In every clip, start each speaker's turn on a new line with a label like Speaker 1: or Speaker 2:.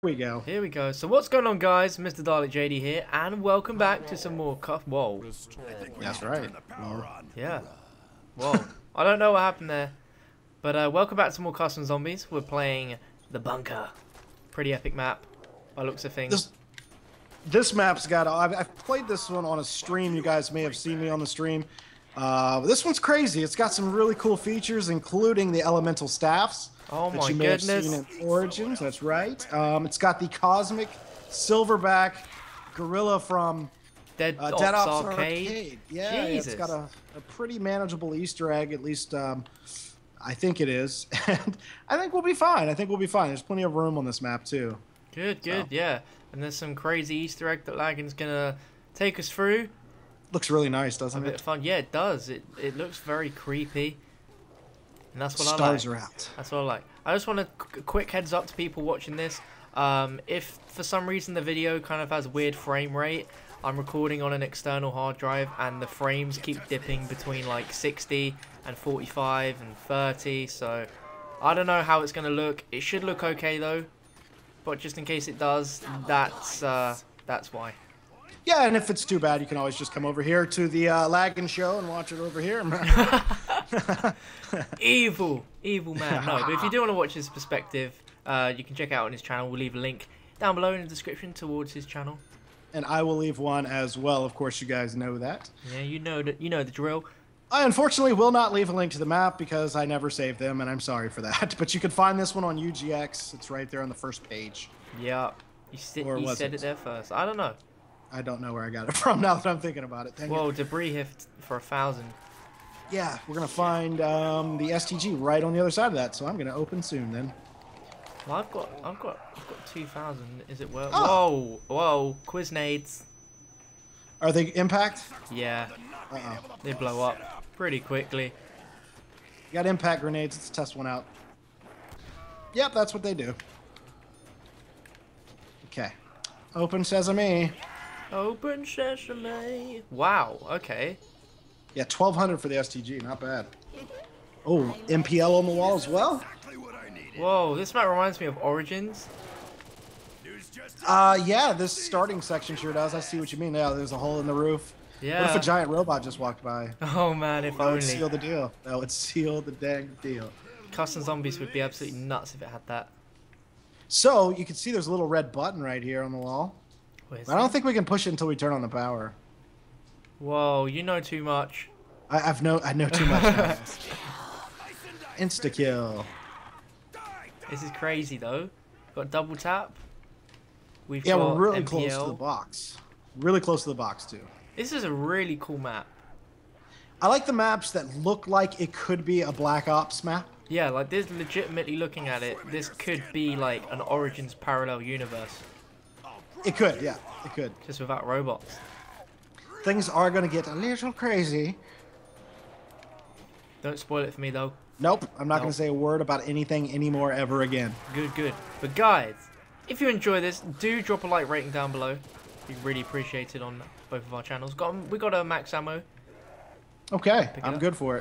Speaker 1: we go.
Speaker 2: Here we go. So what's going on, guys? Mr. Dalek JD here, and welcome back to some more Whoa.
Speaker 1: That's right.
Speaker 2: Yeah. Whoa. I don't know what happened there. But welcome back to more Custom Zombies. We're playing The Bunker. Pretty epic map, by looks of things.
Speaker 1: This map's got... I've played this one on a stream. You guys may have seen me on the stream. This one's crazy. It's got some really cool features, including the elemental staffs.
Speaker 2: Oh
Speaker 1: that
Speaker 2: my
Speaker 1: you may
Speaker 2: goodness.
Speaker 1: have seen in Origins. That's right. It's got the cosmic silverback gorilla from
Speaker 2: Dead Ops Arcade.
Speaker 1: Yeah,
Speaker 2: Jesus.
Speaker 1: it's got a pretty manageable Easter egg, at least I think it is. And I think we'll be fine. There's plenty of room on this map, too.
Speaker 2: Good, yeah. And there's some crazy Easter egg that Lagan's going to take us through.
Speaker 1: Looks really nice,
Speaker 2: A
Speaker 1: doesn't
Speaker 2: bit
Speaker 1: it?
Speaker 2: of fun. Yeah, it does. It looks very creepy. And that's what I like.
Speaker 1: Stars are out.
Speaker 2: That's what I like. I just want a quick heads up to people watching this. If for some reason the video kind of has weird frame rate, I'm recording on an external hard drive and the frames keep dipping between like 60 and 45 and 30. So I don't know how it's going to look. It should look okay though. But just in case it does, that's why.
Speaker 1: Yeah, and if it's too bad, you can always just come over here to the Lagan show and watch it over here.
Speaker 2: Evil man. No, but if you do want to watch his perspective, you can check out on his channel. We'll leave a link down below in the description towards his channel.
Speaker 1: And I will leave one as well. Of course, you guys know that.
Speaker 2: Yeah, you know the drill.
Speaker 1: I unfortunately will not leave a link to the map because I never saved them, and I'm sorry for that. But you can find this one on UGX. It's right there on the first page.
Speaker 2: Yeah, you said it there first. I don't know.
Speaker 1: I don't know where I got it from now that I'm thinking about it.
Speaker 2: Whoa, debris hit for 1,000.
Speaker 1: Yeah, we're gonna find the STG right on the other side of that, so I'm gonna open soon then.
Speaker 2: Well, I've got 2,000. Is it worth?
Speaker 1: Oh.
Speaker 2: Whoa, Quiznades.
Speaker 1: Are they impact?
Speaker 2: Yeah,
Speaker 1: Uh-oh.
Speaker 2: they blow up pretty quickly.
Speaker 1: You got impact grenades. Let's test one out. Yep, that's what they do. Okay. Open sesame.
Speaker 2: Open sesame. Wow. Okay.
Speaker 1: Yeah, 1,200 for the STG. Not bad. Oh, MPL on the wall as well?
Speaker 2: Whoa, this map reminds me of Origins.
Speaker 1: Yeah, this starting section sure does. I see what you mean. Yeah, there's a hole in the roof.
Speaker 2: Yeah.
Speaker 1: What if a giant robot just walked by?
Speaker 2: Oh man, if
Speaker 1: That would
Speaker 2: only.
Speaker 1: seal the deal. That would seal the dang deal.
Speaker 2: Custom Zombies would be absolutely nuts if it had that.
Speaker 1: So, you can see there's a little red button right here on the wall.
Speaker 2: Where's
Speaker 1: I don't think we can push it until we turn on the power.
Speaker 2: Whoa, you know too much.
Speaker 1: I know too much now. Insta-kill.
Speaker 2: This is crazy though. Got double tap. We've
Speaker 1: Yeah,
Speaker 2: got
Speaker 1: we're really
Speaker 2: MPL.
Speaker 1: close to the box. Really close to the box, too.
Speaker 2: This is a really cool map.
Speaker 1: I like the maps that look like it could be a Black Ops map.
Speaker 2: Yeah, like this, legitimately looking at it, this could be like an Origins parallel universe.
Speaker 1: It could, yeah, it could.
Speaker 2: Just without robots.
Speaker 1: Things are going to get a little crazy.
Speaker 2: Don't spoil it for me though.
Speaker 1: Nope, I'm not going
Speaker 2: Nope.
Speaker 1: to say a word about anything anymore ever again.
Speaker 2: Good. But guys, if you enjoy this, do drop a like rating down below. We really appreciate it on both of our channels. We got a max ammo.
Speaker 1: Okay,
Speaker 2: Pick it
Speaker 1: I'm
Speaker 2: up.
Speaker 1: good for it.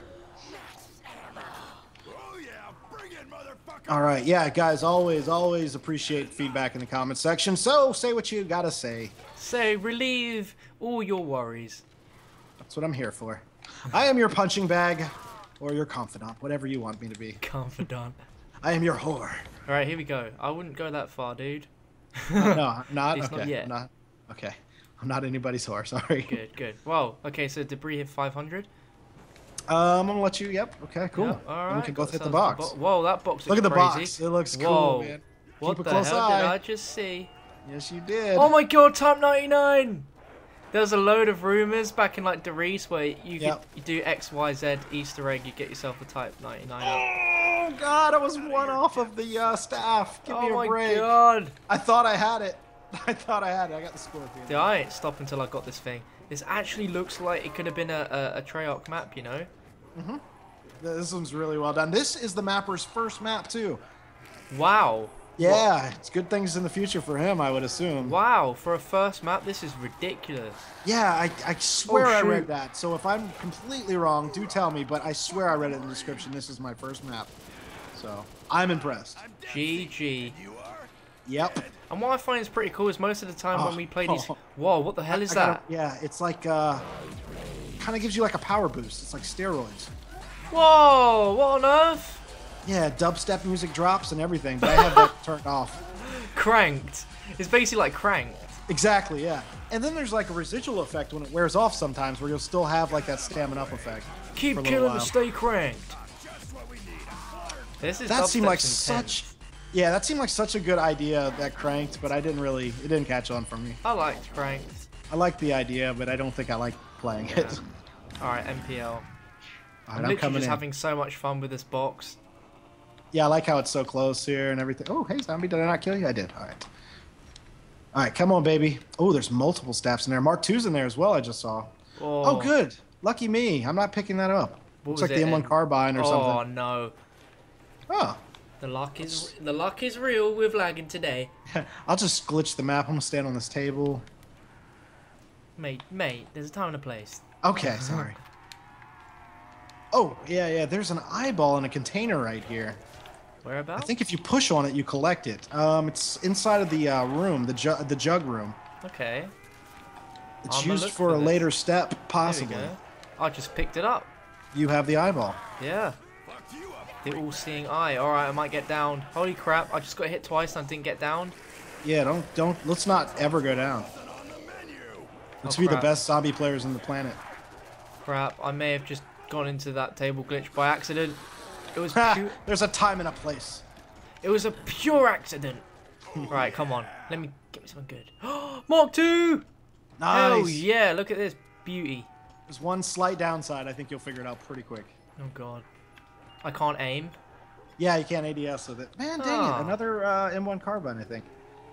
Speaker 1: All right, yeah, guys, always appreciate feedback in the comment section. So say what you got to say.
Speaker 2: Say, relieve all your worries.
Speaker 1: That's what I'm here for. I am your punching bag or your confidant, whatever you want me to be.
Speaker 2: Confidant.
Speaker 1: I am your whore.
Speaker 2: Alright, here we go. I wouldn't go that far, dude.
Speaker 1: No, I'm not.
Speaker 2: It's
Speaker 1: Okay,
Speaker 2: not yet.
Speaker 1: I'm not. Okay, I'm not anybody's whore. Sorry.
Speaker 2: Good. Well, okay, so debris hit 500.
Speaker 1: I'm gonna let you. Yep. Okay. Cool.
Speaker 2: Yep, all
Speaker 1: Then we
Speaker 2: right.
Speaker 1: can both hit the
Speaker 2: Sounds
Speaker 1: box.
Speaker 2: good. Whoa, that box looks
Speaker 1: Look at the
Speaker 2: crazy.
Speaker 1: box. It looks
Speaker 2: Whoa.
Speaker 1: cool, man.
Speaker 2: What
Speaker 1: Keep a
Speaker 2: the hell
Speaker 1: close
Speaker 2: did
Speaker 1: eye.
Speaker 2: I just see?
Speaker 1: Yes, you did.
Speaker 2: Oh my god, Type 99! There's a load of rumors back in like Derice where you could you do XYZ Easter egg, you get yourself a Type 99 up.
Speaker 1: Oh God! I was one off of the staff. Give me a break.
Speaker 2: Oh my god!
Speaker 1: I thought I had it. I thought I had it. I got the scorpion.
Speaker 2: Dude, I ain't stop until I got this thing. This actually looks like it could have been a Treyarch map, you know?
Speaker 1: Mm-hmm. This one's really well done. This is the mapper's first map too.
Speaker 2: Wow.
Speaker 1: Yeah, it's good things in the future for him, I would assume.
Speaker 2: Wow, for a first map, this is ridiculous.
Speaker 1: Yeah, I swear
Speaker 2: Oh,
Speaker 1: I
Speaker 2: shoot.
Speaker 1: read that. So if I'm completely wrong, do tell me, but I swear I read it in the description. This is my first map. So, I'm impressed.
Speaker 2: GG.
Speaker 1: Yep.
Speaker 2: And what I find is pretty cool is most of the time when we play these...
Speaker 1: Oh.
Speaker 2: Whoa, what the hell is that?
Speaker 1: Yeah, it's like, kind of gives you like a power boost. It's like steroids.
Speaker 2: Whoa, what on earth?
Speaker 1: Yeah, dubstep music drops and everything, but I have that turned off.
Speaker 2: Cranked. It's basically like Cranked.
Speaker 1: Exactly, yeah. And then there's like a residual effect when it wears off sometimes where you'll still have like that stamina up effect.
Speaker 2: Keep killing to stay cranked.
Speaker 1: That seemed like such a good idea, that Cranked, but it didn't catch on for me.
Speaker 2: I liked Cranked.
Speaker 1: I like the idea, but I don't think I like playing it.
Speaker 2: Alright, MPL. I'm
Speaker 1: I'm
Speaker 2: literally just having so much fun with this box.
Speaker 1: Yeah, I like how it's so close here and everything. Oh, hey, zombie, did I not kill you? I did. All right. All right, come on, baby. Oh, there's multiple staffs in there. Mark II's in there as well, I just saw. Oh, good. Lucky me. I'm not picking that up. Looks like the M1 carbine or something.
Speaker 2: Oh, no.
Speaker 1: Oh.
Speaker 2: The luck is real with lagging today.
Speaker 1: I'll just glitch the map. I'm going to stand on this table.
Speaker 2: Mate, there's a time and a place.
Speaker 1: Okay, sorry. Oh, yeah, there's an eyeball in a container right here.
Speaker 2: Whereabouts?
Speaker 1: I think if you push on it, you collect it. It's inside of the room, the jug room.
Speaker 2: Okay.
Speaker 1: It's used for a later step, possibly.
Speaker 2: There we go. I just picked it up.
Speaker 1: You have the eyeball.
Speaker 2: Yeah. The all-seeing eye. Alright, I might get down. Holy crap, I just got hit twice and I didn't get down.
Speaker 1: Yeah, let's not ever go down. Let's be the best zombie players on the planet.
Speaker 2: Crap, I may have just gone into that table glitch by accident. It was
Speaker 1: There's a time and a place.
Speaker 2: It was a pure accident. Right, come on. Let me get me something good. Mark II!
Speaker 1: Nice.
Speaker 2: Hell yeah, look at this beauty.
Speaker 1: There's one slight downside. I think you'll figure it out pretty quick.
Speaker 2: Oh god. I can't aim.
Speaker 1: Yeah, you can't ADS with it. Man, dang it. Another M1 carbine, I think.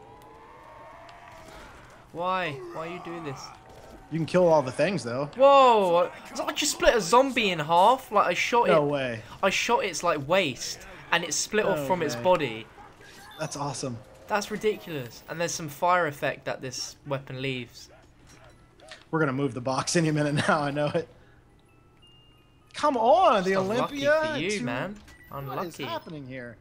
Speaker 2: Why? Why you do this?
Speaker 1: You can kill all the things, though.
Speaker 2: Whoa! I just split a zombie in half. Like, I shot it.
Speaker 1: No way.
Speaker 2: I shot its, like, waist, and it split off from its body.
Speaker 1: That's awesome.
Speaker 2: That's ridiculous. And there's some fire effect that this weapon leaves.
Speaker 1: We're going to move the box any minute now, I know it. Come on, the Olympia.
Speaker 2: Unlucky for you, man. Unlucky.
Speaker 1: What is happening here?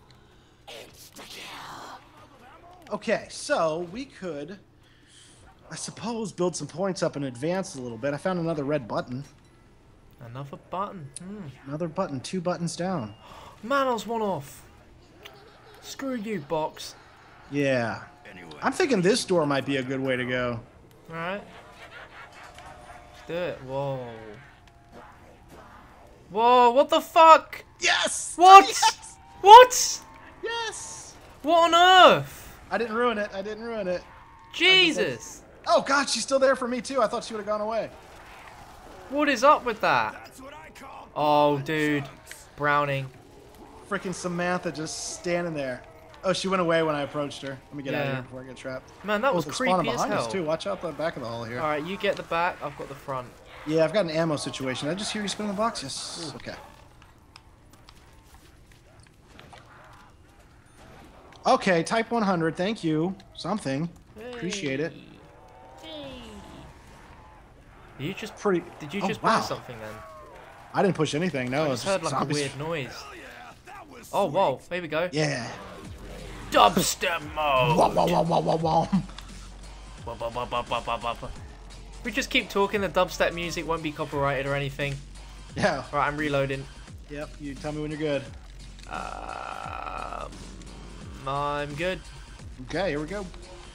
Speaker 1: Okay, so we could, I suppose, build some points up and advance a little bit. I found another red button.
Speaker 2: Another button.
Speaker 1: Another button, 2 buttons down.
Speaker 2: Man, I was one off. Screw you, box.
Speaker 1: Yeah. I'm thinking this door might be a good way to go.
Speaker 2: Alright. Let's do it. Whoa. Whoa, what the fuck?
Speaker 1: Yes!
Speaker 2: What?
Speaker 1: Yes!
Speaker 2: What?
Speaker 1: Yes!
Speaker 2: What on earth?
Speaker 1: I didn't ruin it. I didn't ruin it.
Speaker 2: Jesus.
Speaker 1: Oh, God, she's still there for me, too. I thought she would have gone away.
Speaker 2: What is up with that? Oh, dude. Browning.
Speaker 1: Freaking Samantha just standing there. Oh, she went away when I approached her. Let me get out of here before I get trapped.
Speaker 2: Man, that was creepy as hell.
Speaker 1: Us too. Watch out the back of the hall here.
Speaker 2: Alright, you get the back. I've got the front.
Speaker 1: Yeah, I've got an ammo situation. Did I just hear you spin the box? Yes. Ooh. Okay. Okay, Type 100. Thank you. Something. Hey. Appreciate it.
Speaker 2: Hey. Did you just Did you
Speaker 1: just
Speaker 2: push something then?
Speaker 1: I didn't push anything. No,
Speaker 2: I just heard like
Speaker 1: zombies.
Speaker 2: a weird noise. Oh, whoa. There we go.
Speaker 1: Yeah.
Speaker 2: Dubstep mode.
Speaker 1: Wah, wah, wah, wah, wah, wah.
Speaker 2: We just keep talking. The dubstep music won't be copyrighted or anything.
Speaker 1: Yeah.
Speaker 2: Right, I'm reloading.
Speaker 1: Yep. You tell me when you're good.
Speaker 2: I'm good.
Speaker 1: Okay, here we go.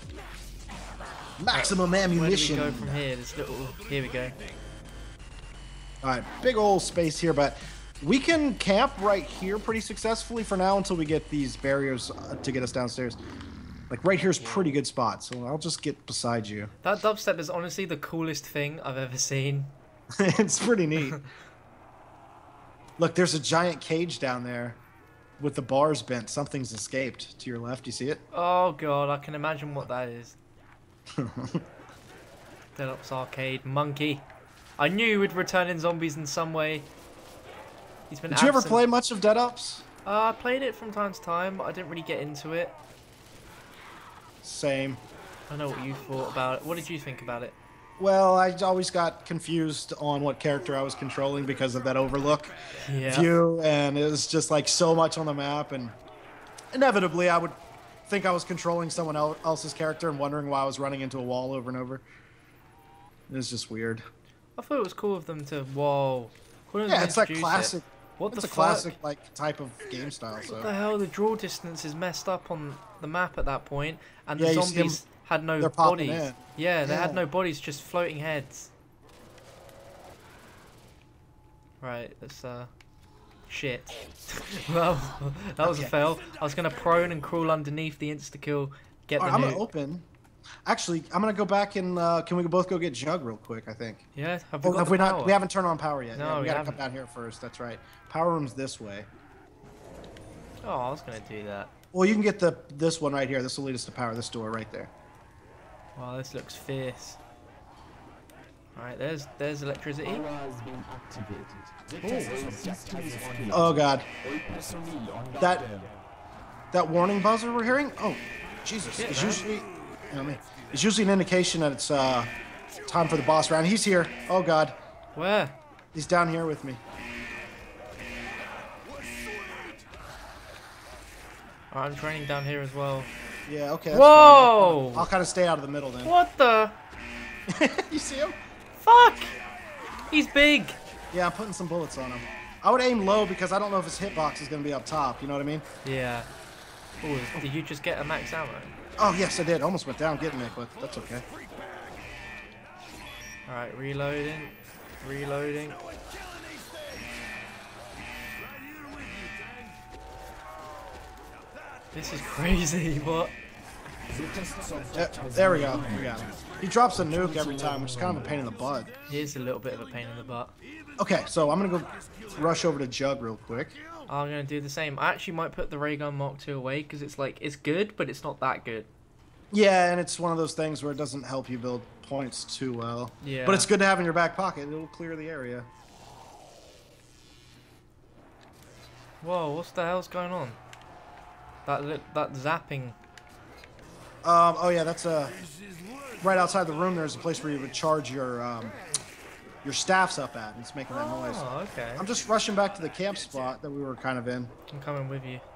Speaker 1: Maximum ammunition.
Speaker 2: Where do we go from here? This little. Here we go.
Speaker 1: All right, big old space here, but we can camp right here pretty successfully for now until we get these barriers to get us downstairs. Like right here's pretty good spot, so I'll just get beside you.
Speaker 2: That dubstep is honestly the coolest thing I've ever seen.
Speaker 1: It's pretty neat. Look, there's a giant cage down there with the bars bent. Something's escaped to your left. You see it?
Speaker 2: Oh god, I can imagine what that is. Dead Ops Arcade monkey. I knew he would return in zombies in some way. He's been.
Speaker 1: Did you ever play much of Dead Ops?
Speaker 2: I played it from time to time, but I didn't really get into it.
Speaker 1: Same.
Speaker 2: I know what you thought about it. What did you think about it?
Speaker 1: Well, I always got confused on what character I was controlling because of that overlook view, and it was just like so much on the map, and inevitably I would think I was controlling someone else's character and wondering why I was running into a wall over and over. It's just weird.
Speaker 2: I thought it was cool of them to. Whoa.
Speaker 1: Yeah, it's like classic.
Speaker 2: What
Speaker 1: it's
Speaker 2: the
Speaker 1: a
Speaker 2: fuck?
Speaker 1: classic like type of game style. So.
Speaker 2: What the hell? The draw distance is messed up on the map at that point, and the
Speaker 1: Yeah, you see
Speaker 2: zombies had no
Speaker 1: they're popping
Speaker 2: bodies.
Speaker 1: in.
Speaker 2: Yeah, they had
Speaker 1: Yeah.
Speaker 2: no bodies, just floating heads. Right, that's shit. Well, that was a
Speaker 1: Okay.
Speaker 2: fail. I was gonna prone and crawl underneath the insta kill, get the
Speaker 1: I'm
Speaker 2: nuke.
Speaker 1: gonna open. Actually, I'm gonna go back and can we both go get Jug real quick? I think.
Speaker 2: Yeah, have we
Speaker 1: Oh,
Speaker 2: got
Speaker 1: have
Speaker 2: the
Speaker 1: we
Speaker 2: power?
Speaker 1: not? We haven't turned on power yet.
Speaker 2: No,
Speaker 1: Yeah, we
Speaker 2: we
Speaker 1: gotta
Speaker 2: haven't.
Speaker 1: come down here first. That's right. Power room's this way.
Speaker 2: Oh, I was gonna do that.
Speaker 1: Well, you can get this one right here. This will lead us to power. This door right there.
Speaker 2: Wow, this looks fierce. Alright, there's electricity.
Speaker 1: Oh God. That warning buzzer we're hearing. Oh, Jesus.
Speaker 2: Yeah,
Speaker 1: It's
Speaker 2: man.
Speaker 1: usually. It's usually an indication that it's time for the boss round. He's here. Oh God.
Speaker 2: Where?
Speaker 1: He's down here with me.
Speaker 2: Alright, I'm training down here as well.
Speaker 1: Yeah. Okay. That's
Speaker 2: Whoa!
Speaker 1: fine. I'll kind of stay out of the middle then.
Speaker 2: What the?
Speaker 1: You see him?
Speaker 2: Fuck! He's big!
Speaker 1: Yeah, I'm putting some bullets on him. I would aim low because I don't know if his hitbox is going to be up top. You know what I mean?
Speaker 2: Yeah. Oh, did you just get a max ammo?
Speaker 1: Oh, yes, I did. Almost went down getting it, but that's okay.
Speaker 2: Alright, reloading. Reloading. This is crazy, what?
Speaker 1: There we go. We got him. He drops a nuke every time, which is kind of a pain in the butt.
Speaker 2: Here's a little bit of a pain in the butt.
Speaker 1: Okay, so I'm going to go rush over to Jug real quick.
Speaker 2: I'm gonna do the same. I actually might put the ray gun Mark II away because it's like, it's good, but it's not that good.
Speaker 1: Yeah, and it's one of those things where it doesn't help you build points too well.
Speaker 2: Yeah.
Speaker 1: But it's good to have in your back pocket. It'll clear the area.
Speaker 2: Whoa, what's the hell's going on? That zapping.
Speaker 1: Oh yeah, that's right outside the room. There's a place where you would charge your staffs up at, and it's making that noise.
Speaker 2: Oh, okay.
Speaker 1: I'm just rushing back to the camp spot that we were kind of in.
Speaker 2: I'm coming with you.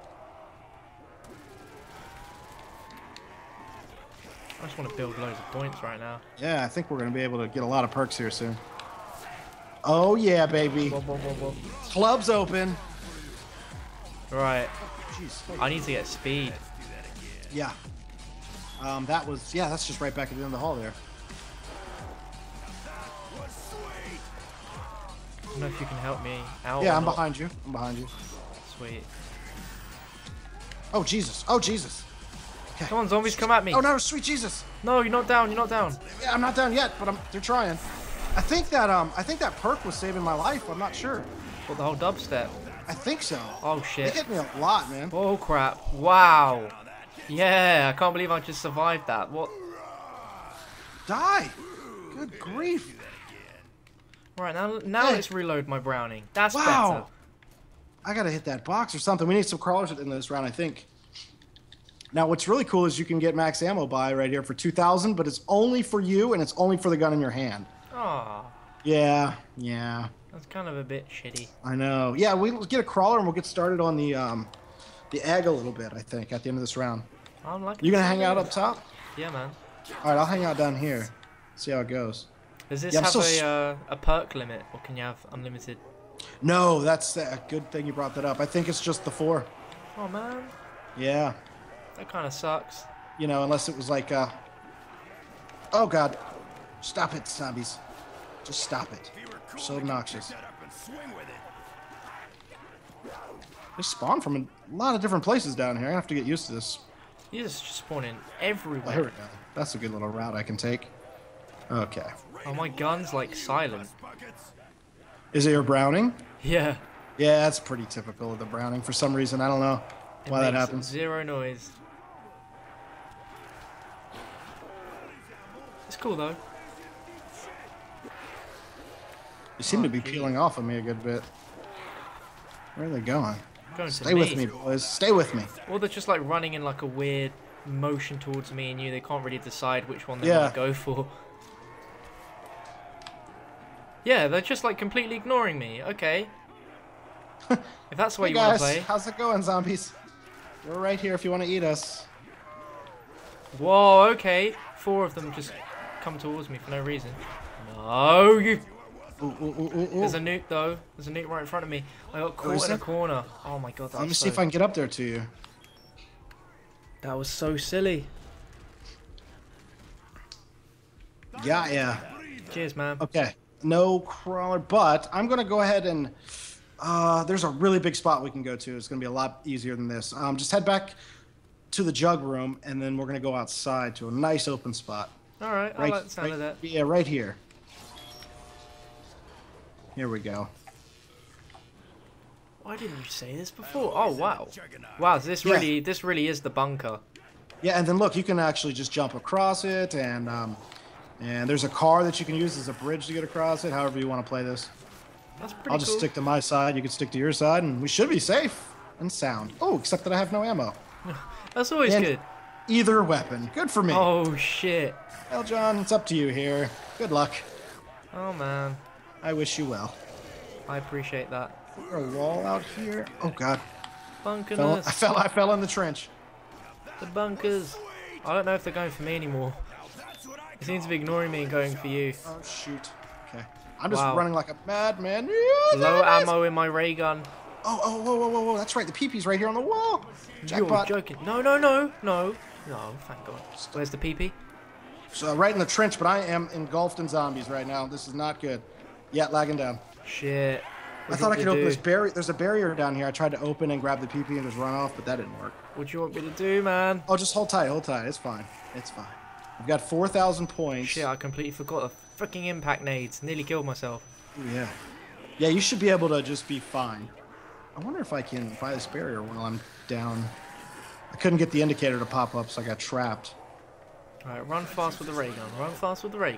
Speaker 2: I just want to build loads of points right now.
Speaker 1: Yeah, I think we're gonna be able to get a lot of perks here soon. Oh yeah, baby.
Speaker 2: Whoa, whoa, whoa, whoa.
Speaker 1: Club's open.
Speaker 2: Right.
Speaker 1: Jeez.
Speaker 2: I need to get speed.
Speaker 1: Yeah. That's just right back at the end of the hall there.
Speaker 2: I don't know if you can help me out.
Speaker 1: Yeah,
Speaker 2: or
Speaker 1: I'm
Speaker 2: not.
Speaker 1: behind you. I'm behind you.
Speaker 2: Sweet.
Speaker 1: Oh Jesus. Oh Jesus. Okay.
Speaker 2: Come on, zombies, come at me.
Speaker 1: Oh no, sweet Jesus.
Speaker 2: No, you're not down. You're not down.
Speaker 1: Yeah, I'm not down yet, but they're trying. I think that perk was saving my life. I'm not sure.
Speaker 2: What, the whole dubstep?
Speaker 1: I think so.
Speaker 2: Oh
Speaker 1: They
Speaker 2: shit.
Speaker 1: hit me a lot, man.
Speaker 2: Oh crap. Wow. Yeah, I can't believe I just survived that. What?
Speaker 1: Die. Good grief.
Speaker 2: Right, now
Speaker 1: Hey.
Speaker 2: let's reload my Browning. That's
Speaker 1: Wow.
Speaker 2: better.
Speaker 1: I gotta hit that box or something. We need some crawlers in this round, I think. Now, what's really cool is you can get max ammo buy right here for 2,000, but it's only for you and it's only for the gun in your hand.
Speaker 2: Ah,
Speaker 1: Yeah.
Speaker 2: that's kind of a bit shitty.
Speaker 1: I know. Yeah, we'll get a crawler and we'll get started on the egg a little bit, I think, at the end of this round.
Speaker 2: I'm lucky.
Speaker 1: You gonna hang out up top?
Speaker 2: Yeah, man.
Speaker 1: All right, I'll hang out down here. See how it goes.
Speaker 2: Does this
Speaker 1: Yeah, I'm
Speaker 2: have
Speaker 1: still
Speaker 2: a perk limit, or can you have unlimited?
Speaker 1: No, that's a good thing you brought that up. I think it's just the 4.
Speaker 2: Oh man,
Speaker 1: Yeah.
Speaker 2: that kind of sucks.
Speaker 1: You know, unless it was like, oh God. Stop it, zombies. Just stop it. You're so obnoxious. They spawn from a lot of different places down here. I have to get used to this.
Speaker 2: You just spawning
Speaker 1: Oh, here
Speaker 2: everywhere.
Speaker 1: we go. That's a good little route I can take. Okay.
Speaker 2: Oh, my gun's like silent.
Speaker 1: Is it your Browning?
Speaker 2: Yeah.
Speaker 1: Yeah, that's pretty typical of the Browning. For some reason, I don't know
Speaker 2: It
Speaker 1: why that
Speaker 2: makes
Speaker 1: happens.
Speaker 2: Zero noise. It's cool though.
Speaker 1: You seem to
Speaker 2: Oh,
Speaker 1: be
Speaker 2: gee.
Speaker 1: peeling off of me a good bit. Where are they going?
Speaker 2: Going to
Speaker 1: Stay with me, boys. Stay with me.
Speaker 2: Or they're just like running in like a weird motion towards me and you. They can't really decide which one they
Speaker 1: Yeah.
Speaker 2: want to go for. Yeah, they're just like completely ignoring me. Okay. If that's the way
Speaker 1: Hey
Speaker 2: you want
Speaker 1: guys,
Speaker 2: to play.
Speaker 1: how's it going, zombies? We're right here if you want to eat us.
Speaker 2: Whoa, okay. 4 of them just come towards me for no reason. No, you...
Speaker 1: Ooh, ooh, ooh, ooh, ooh.
Speaker 2: There's a nuke, though. There's a nuke right in front of me. I got caught in a corner. Oh, my God.
Speaker 1: Let me see if I can get up there to you.
Speaker 2: That was so silly.
Speaker 1: Yeah.
Speaker 2: Cheers, man.
Speaker 1: Okay. No crawler, but I'm going to go ahead and... there's a really big spot we can go to. It's going to be a lot easier than this. Just head back to the jug room, and then we're going to go outside to a nice open spot.
Speaker 2: All right, I like the sound of that.
Speaker 1: Yeah, right here. Here we go.
Speaker 2: Why didn't you say this before? Oh, wow. Wow, this really is the bunker.
Speaker 1: Yeah, and then look, you can actually just jump across it, and there's a car that you can use as a bridge to get across it, however you want to play this.
Speaker 2: That's pretty
Speaker 1: I'll just stick to my side, you can stick to your side, and we should be safe and sound. Oh, except that I have no ammo.
Speaker 2: That's always good.
Speaker 1: Either weapon. Good for me.
Speaker 2: Oh, shit.
Speaker 1: Well, John, it's up to you here. Good luck.
Speaker 2: Oh, man.
Speaker 1: I wish you well.
Speaker 2: I appreciate that.
Speaker 1: Is there a wall out here? Oh, God.
Speaker 2: Bunkerness.
Speaker 1: I fell in the trench.
Speaker 2: The bunkers. I don't know if they're going for me anymore. They seem to be ignoring me and going for you.
Speaker 1: Oh, shoot. Okay. I'm just running like a madman.
Speaker 2: Low ammo in my ray gun.
Speaker 1: Oh, whoa. That's right. The peepee's right here on the wall. Jackpot.
Speaker 2: You're joking. No, thank God. Where's the peepee?
Speaker 1: So right in the trench, but I am engulfed in zombies right now. This is not good. Yeah, lagging down.
Speaker 2: Shit.
Speaker 1: I thought I could open this barrier. There's a barrier down here. I tried to open and grab the PP and just run off, but that didn't work.
Speaker 2: What do you want me to do, man?
Speaker 1: Oh, just hold tight. It's fine. I've got 4,000 points.
Speaker 2: Shit, I completely forgot the freaking impact nades. Nearly killed myself.
Speaker 1: Ooh, yeah. Yeah, you should be able to just be fine. I wonder if I can buy this barrier while I'm down. I couldn't get the indicator to pop up, so I got trapped.
Speaker 2: Alright, run fast with the ray gun.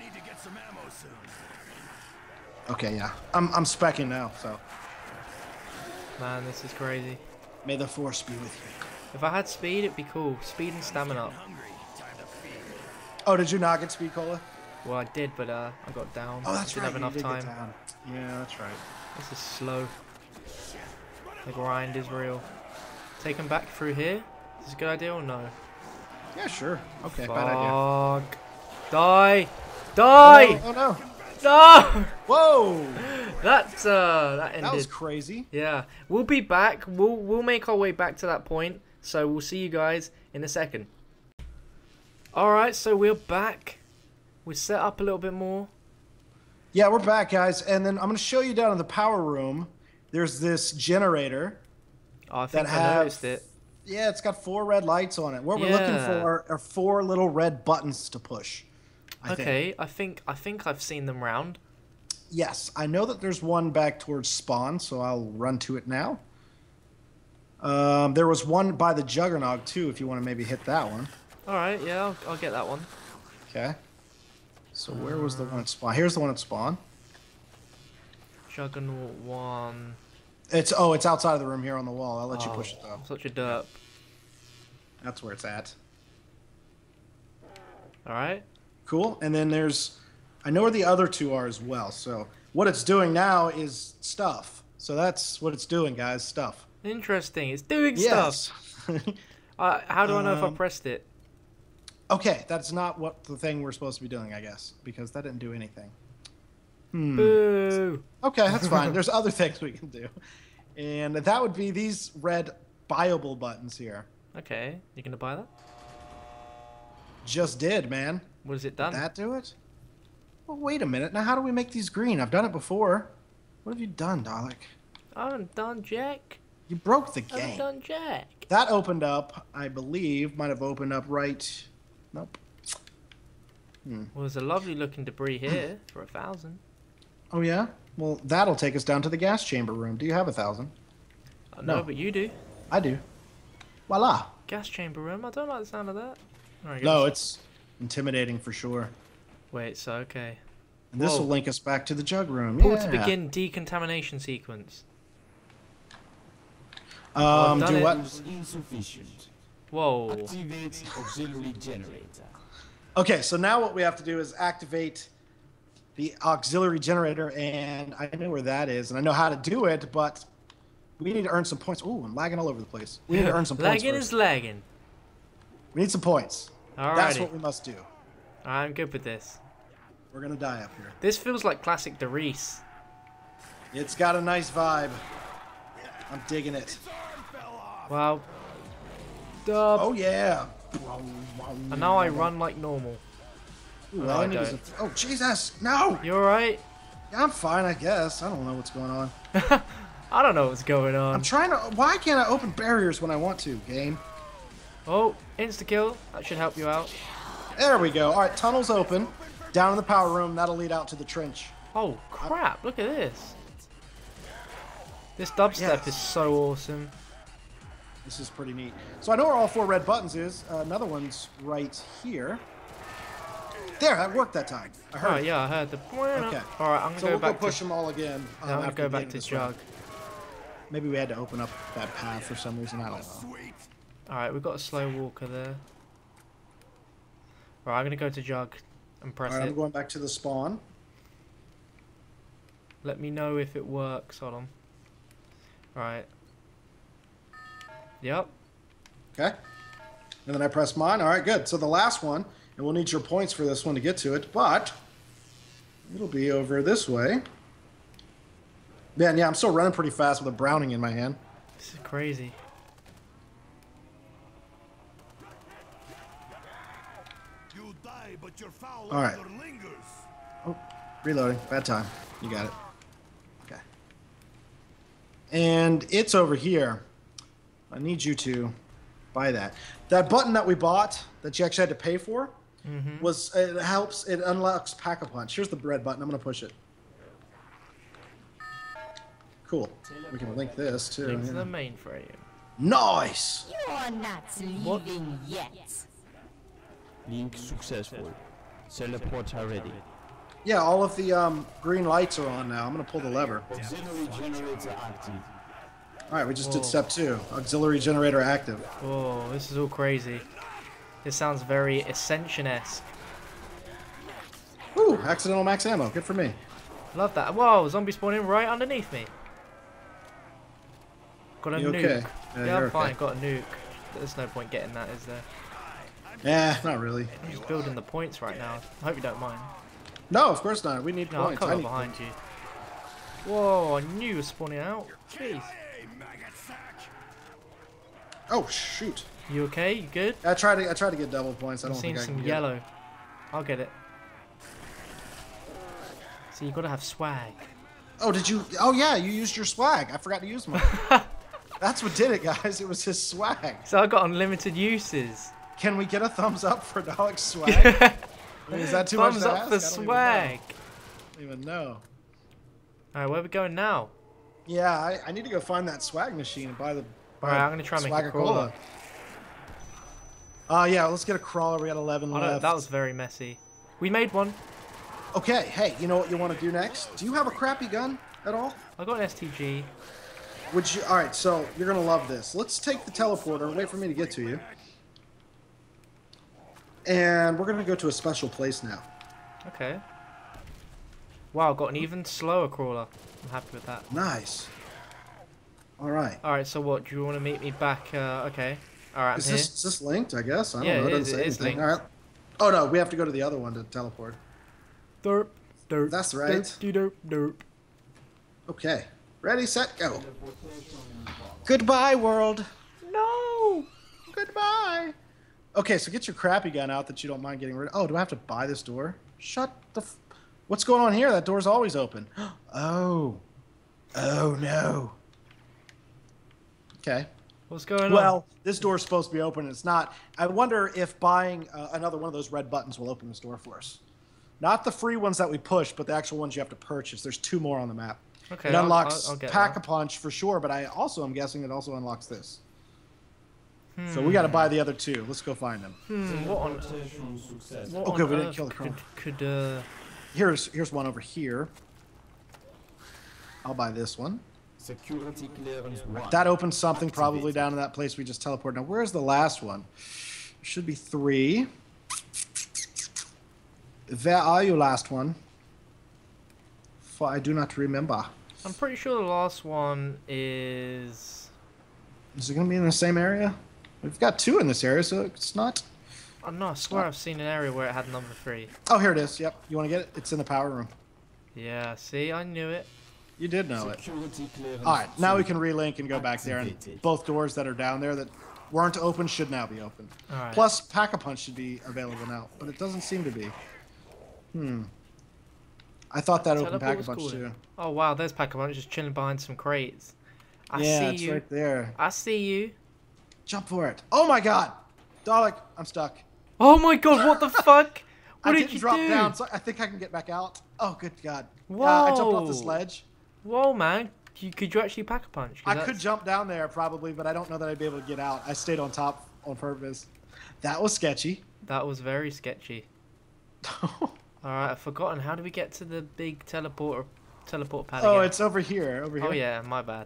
Speaker 1: Okay, yeah. I'm speccing now, so.
Speaker 2: Man, this is crazy.
Speaker 1: May the force be with you.
Speaker 2: If I had speed, it'd be cool. Speed and stamina.
Speaker 1: Oh, did you not get speed, Cola?
Speaker 2: Well, I did, but I got down.
Speaker 1: Oh, that's
Speaker 2: didn't
Speaker 1: right.
Speaker 2: have enough time.
Speaker 1: Yeah, that's right.
Speaker 2: This is slow. The grind is real. Take them back through here. Is this a good idea or no?
Speaker 1: Yeah, sure. Okay,
Speaker 2: Fuck.
Speaker 1: bad idea.
Speaker 2: Die!
Speaker 1: Oh no!
Speaker 2: No!
Speaker 1: Whoa!
Speaker 2: That ended.
Speaker 1: That was crazy.
Speaker 2: Yeah, we'll be back. We'll make our way back to that point. So we'll see you guys in a second. All right, so we're back. We set up a little bit more.
Speaker 1: Yeah, we're back, guys, and then I'm going to show you down in the power room. There's this generator.
Speaker 2: Oh, I think I noticed it.
Speaker 1: Yeah, it's got 4 red lights on it. What we're looking for are 4 little red buttons to push. I
Speaker 2: think I've seen them round.
Speaker 1: Yes, I know that there's one back towards spawn, so I'll run to it now. There was one by the Juggernog too, if you want to maybe hit that one.
Speaker 2: All right, yeah, I'll get that one.
Speaker 1: Okay. So where was the one at spawn? Here's the one at spawn.
Speaker 2: Juggernaut 1.
Speaker 1: It's outside of the room here on the wall. I'll let you push it though.
Speaker 2: Such a derp.
Speaker 1: That's where it's at.
Speaker 2: All right.
Speaker 1: Cool. And then I know where the other 2 are as well. So what it's doing now is stuff. So that's what it's doing, guys. Stuff.
Speaker 2: Interesting. It's doing stuff. How do I know if I pressed it?
Speaker 1: Okay, that's not what the thing we're supposed to be doing, I guess, because that didn't do anything.
Speaker 2: Boo.
Speaker 1: Okay, that's fine. There's other things we can do. And that would be these red buyable buttons here.
Speaker 2: Okay, you gonna buy that?
Speaker 1: Just did, man.
Speaker 2: What has it done?
Speaker 1: Did that do it? Well, wait a minute. Now, how do we make these green? I've done it before. What have you done, Dalek?
Speaker 2: I haven't done jack.
Speaker 1: You broke the game.
Speaker 2: I haven't done jack.
Speaker 1: That opened up, I believe, might have opened up right... Nope.
Speaker 2: Well, there's a lovely looking debris here for 1,000.
Speaker 1: Oh, yeah? Well, that'll take us down to the gas chamber room. Do you have 1,000?
Speaker 2: No, but you do.
Speaker 1: I do. Voila.
Speaker 2: Gas chamber room? I don't like the sound of that. Right,
Speaker 1: no, it's intimidating for sure.
Speaker 2: Wait, so okay.
Speaker 1: And this will link us back to the jug room.
Speaker 2: Pull to begin decontamination sequence.
Speaker 1: Do what?
Speaker 3: Insufficient.
Speaker 2: Whoa.
Speaker 3: Activate auxiliary generator.
Speaker 1: Okay, so now what we have to do is activate the auxiliary generator, and I know where that is, and I know how to do it, but we need to earn some points. Ooh, I'm lagging all over the place. We need to earn some points
Speaker 2: Lagging
Speaker 1: first.
Speaker 2: is lagging.
Speaker 1: We need some points. That's
Speaker 2: Alrighty.
Speaker 1: what we must do.
Speaker 2: I'm good with this.
Speaker 1: We're gonna die up here.
Speaker 2: This feels like classic Derice.
Speaker 1: It's got a nice vibe. I'm digging it.
Speaker 2: Wow. Dub.
Speaker 1: Oh yeah.
Speaker 2: And now I run like normal.
Speaker 1: Ooh,
Speaker 2: No,
Speaker 1: all
Speaker 2: I
Speaker 1: I need is
Speaker 2: don't.
Speaker 1: oh Jesus! No.
Speaker 2: You alright?
Speaker 1: Yeah, I'm fine, I guess. I don't know what's going on.
Speaker 2: I don't know what's going
Speaker 1: I'm
Speaker 2: on.
Speaker 1: trying to. Why can't I open barriers when I want to? Game.
Speaker 2: Oh, insta-kill. That should help you out.
Speaker 1: There we go. All right, tunnel's open. Down in the power room. That'll lead out to the trench.
Speaker 2: Oh, crap. Look at this. This dubstep
Speaker 1: Yes.
Speaker 2: is so awesome.
Speaker 1: This is pretty neat. So I know where all 4 red buttons is. Another one's right here. There, that worked that time. I heard.
Speaker 2: Oh,
Speaker 1: it.
Speaker 2: yeah, I heard the...
Speaker 1: Okay.
Speaker 2: Alright, I'm going to
Speaker 1: So
Speaker 2: go
Speaker 1: we'll go
Speaker 2: back
Speaker 1: push
Speaker 2: to...
Speaker 1: them all again.
Speaker 2: I'm going to
Speaker 1: after
Speaker 2: go
Speaker 1: the
Speaker 2: back
Speaker 1: end of
Speaker 2: to
Speaker 1: this round.
Speaker 2: Jug.
Speaker 1: Maybe we had to open up that path for some reason. I don't know.
Speaker 2: Alright, we've got a slow walker there. Right, I'm going to go to Jug and press
Speaker 1: All right,
Speaker 2: it.
Speaker 1: I'm going back to the spawn.
Speaker 2: Let me know if it works. Hold on. Alright. Yep.
Speaker 1: Okay. And then I press mine. All right, good. So the last one, and we'll need your points for this one to get to it, but it'll be over this way. Man, yeah, I'm still running pretty fast with a Browning in my hand.
Speaker 2: This is crazy.
Speaker 4: You die, but your foul
Speaker 1: All right.
Speaker 4: odor lingers.
Speaker 1: Oh, reloading. Bad time. You got it. Okay. And it's over here. I need you to buy that. That button that we bought, that you actually had to pay for, was it helps. It unlocks Pack-a-Punch. Here's the red button. I'm gonna push it. Cool. We can link this too.
Speaker 2: Link to
Speaker 1: yeah.
Speaker 2: the mainframe.
Speaker 1: Nice.
Speaker 5: You're not leaving yet.
Speaker 3: Link successful. Teleporter ready.
Speaker 1: Yeah, all of the green lights are on now. I'm gonna pull the lever.
Speaker 3: Auxiliary generator active.
Speaker 1: All right, we just did
Speaker 2: Oh.
Speaker 1: step 2. Auxiliary generator active.
Speaker 2: Oh, this is all crazy. This sounds very Ascension-esque.
Speaker 1: Ooh, accidental max ammo. Good for me.
Speaker 2: Love that. Whoa, zombie spawning right underneath me. Got a
Speaker 1: You
Speaker 2: nuke.
Speaker 1: okay? Yeah,
Speaker 2: Yeah, I'm
Speaker 1: you're
Speaker 2: fine.
Speaker 1: okay.
Speaker 2: Got a nuke. There's no point getting that, is there?
Speaker 1: Not really.
Speaker 2: I'm just building the points right now. I hope you don't mind.
Speaker 1: No, of course not. We need
Speaker 2: No, I'll
Speaker 1: points.
Speaker 2: come
Speaker 1: I
Speaker 2: up
Speaker 1: need
Speaker 2: behind
Speaker 1: points.
Speaker 2: you. Whoa, I knew you were spawning out. Jeez.
Speaker 4: Hey, maggot sack.
Speaker 1: Oh shoot!
Speaker 2: You okay? You good?
Speaker 1: I tried to get double points. I
Speaker 2: I'm
Speaker 1: don't
Speaker 2: seeing
Speaker 1: think I can
Speaker 2: some
Speaker 1: get
Speaker 2: yellow. I'll get it. So you gotta have swag.
Speaker 1: Oh, did you? Oh yeah, you used your swag. I forgot to use mine. That's what did it, guys. It was his swag.
Speaker 2: So I got unlimited uses.
Speaker 1: Can we get a thumbs up for Dalek's swag? I mean, is that too
Speaker 2: Thumbs
Speaker 1: much to
Speaker 2: up
Speaker 1: ask?
Speaker 2: for
Speaker 1: I
Speaker 2: swag.
Speaker 1: don't even know.
Speaker 2: Alright, where are we going now?
Speaker 1: Yeah, I need to go find that swag machine and buy the.
Speaker 2: Alright, I'm gonna try and make a
Speaker 1: Swagger
Speaker 2: crawler.
Speaker 1: Yeah, let's get a crawler. We got 11
Speaker 2: I don't,
Speaker 1: left.
Speaker 2: that was very messy. We made one.
Speaker 1: Okay, hey, you know what you want to do next? Do you have a crappy gun at all?
Speaker 2: I got an STG.
Speaker 1: Would you? All right, so you're gonna love this. Let's take the teleporter. Wait for me to get to you. And we're gonna go to a special place now.
Speaker 2: Okay. Wow, got an even slower crawler. I'm happy with that.
Speaker 1: Nice. All right.
Speaker 2: Alright, so what? Do you want to meet me back? Okay. Alright, I'm
Speaker 1: Is
Speaker 2: here.
Speaker 1: this linked? I guess. I don't
Speaker 2: Yeah,
Speaker 1: know.
Speaker 2: it
Speaker 1: Doesn't
Speaker 2: is-
Speaker 1: say
Speaker 2: it is
Speaker 1: anything.
Speaker 2: linked.
Speaker 1: All right. Oh no, we have to go to the other one to teleport.
Speaker 2: Derp, derp.
Speaker 1: That's right.
Speaker 2: Derp, derp, derp.
Speaker 1: Okay. Ready, set, go. Goodbye, world.
Speaker 2: No!
Speaker 1: Goodbye. Okay, so get your crappy gun out that you don't mind getting rid of. Oh, do I have to buy this door? Shut the. What's going on here? That door's always open. Oh. Oh no. Okay.
Speaker 2: What's going on?
Speaker 1: Well, this door's supposed to be open. And it's not. I wonder if buying another one of those red buttons will open this door for us. Not the free ones that we push, but the actual ones you have to purchase. There's 2 more on the map.
Speaker 2: okay,
Speaker 1: It unlocks
Speaker 2: I'll get
Speaker 1: Pack-a-Punch for sure, but I also am guessing it also unlocks this. So we got to buy the other 2. Let's go find them.
Speaker 2: what on,
Speaker 3: Teleportation success.
Speaker 2: what
Speaker 1: Okay,
Speaker 2: on
Speaker 1: we didn't
Speaker 2: earth
Speaker 1: kill the crow.
Speaker 2: could
Speaker 1: Here's one over here. I'll buy this one.
Speaker 3: Security clearance 1.
Speaker 1: That opens something probably down in that place we just teleported. Now, where's the last one? There should be 3. Where are you, last one? For I do not remember.
Speaker 2: I'm pretty sure the last one is...
Speaker 1: Is it going to be in the same area? We've got 2 in this area, so it's not
Speaker 2: Oh no, I swear I've seen an area where it had number 3.
Speaker 1: Oh, here it is. Yep. You want to get it? It's in the power room.
Speaker 2: Yeah, see, I knew it.
Speaker 1: You did know it.
Speaker 3: Security clearance.
Speaker 1: All right, now we can relink and go back there, and
Speaker 3: Activated.
Speaker 1: both doors that are down there that weren't open should now be open.
Speaker 2: All right.
Speaker 1: Plus, Pack-a-Punch should be available now, but it doesn't seem to be. I thought that opened
Speaker 2: Teleport was
Speaker 1: Pack-a-Punch
Speaker 2: cool.
Speaker 1: too.
Speaker 2: Oh wow, there's Pac-Man just chilling behind some crates. I
Speaker 1: Yeah,
Speaker 2: see
Speaker 1: it's
Speaker 2: you.
Speaker 1: right there.
Speaker 2: I see you.
Speaker 1: Jump for it. Oh my god! Dalek, I'm stuck.
Speaker 2: Oh my god, what the fuck? What
Speaker 1: I
Speaker 2: did
Speaker 1: didn't
Speaker 2: you
Speaker 1: drop
Speaker 2: do?
Speaker 1: down, so I think I can get back out. Oh, good god. I jumped off this
Speaker 2: Whoa.
Speaker 1: ledge.
Speaker 2: Whoa, man. Could you actually pack a punch?
Speaker 1: I could jump down there probably, but I don't know that I'd be able to get out. I stayed on top on purpose. That was sketchy.
Speaker 2: That was very sketchy. Alright, I've forgotten. How do we get to the big teleport pad
Speaker 1: Oh,
Speaker 2: again?
Speaker 1: it's over here. Over here.
Speaker 2: Oh yeah, my bad.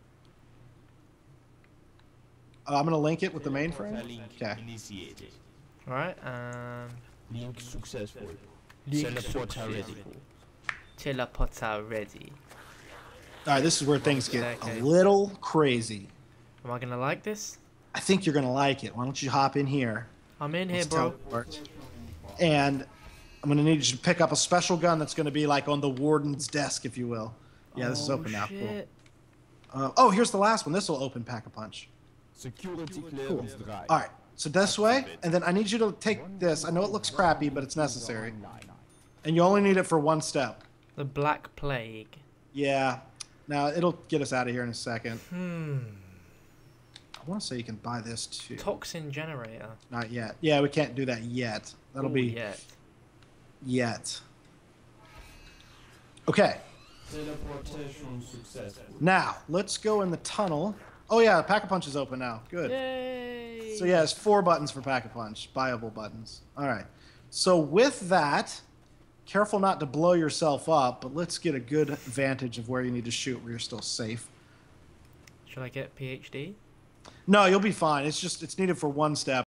Speaker 1: I'm gonna link it with the mainframe.
Speaker 3: Link
Speaker 1: Okay.
Speaker 3: initiated.
Speaker 2: Alright,
Speaker 3: Link successful.
Speaker 2: Link
Speaker 3: Teleporter ready.
Speaker 2: teleporter ready.
Speaker 1: All right, this is where things get
Speaker 2: Okay.
Speaker 1: a little crazy.
Speaker 2: Am I gonna like this?
Speaker 1: I think you're gonna like it. Why don't you hop in here?
Speaker 2: I'm in here,
Speaker 1: Let's
Speaker 2: bro.
Speaker 1: teleport. And I'm gonna need you to pick up a special gun that's gonna be like on the warden's desk, if you will. Yeah, this is
Speaker 2: Oh,
Speaker 1: open now. Cool.
Speaker 2: shit.
Speaker 1: Oh, here's the last one. This will open Pack-a-Punch.
Speaker 3: Security clearance drive.
Speaker 1: All right, so this way, and then I need you to take this. I know it looks crappy, but it's necessary. And you only need it for one step.
Speaker 2: The Black Plague.
Speaker 1: Yeah. Now, it'll get us out of here in a second.
Speaker 2: Hmm.
Speaker 1: I want to say you can buy this too.
Speaker 2: Toxin generator.
Speaker 1: Not yet. Yeah, we can't do that yet. That'll
Speaker 2: Ooh,
Speaker 1: be
Speaker 2: yet.
Speaker 1: Okay.
Speaker 3: Teleportation successful.
Speaker 1: Now, let's go in the tunnel. Oh yeah, Pack-a-Punch is open now. Good.
Speaker 2: Yay!
Speaker 1: So yeah, it's 4 buttons for Pack-a-Punch. Buyable buttons. All right. So with that, careful not to blow yourself up, but let's get a good vantage of where you need to shoot where you're still safe.
Speaker 2: Should I get PhD?
Speaker 1: No, you'll be fine. It's needed for one step.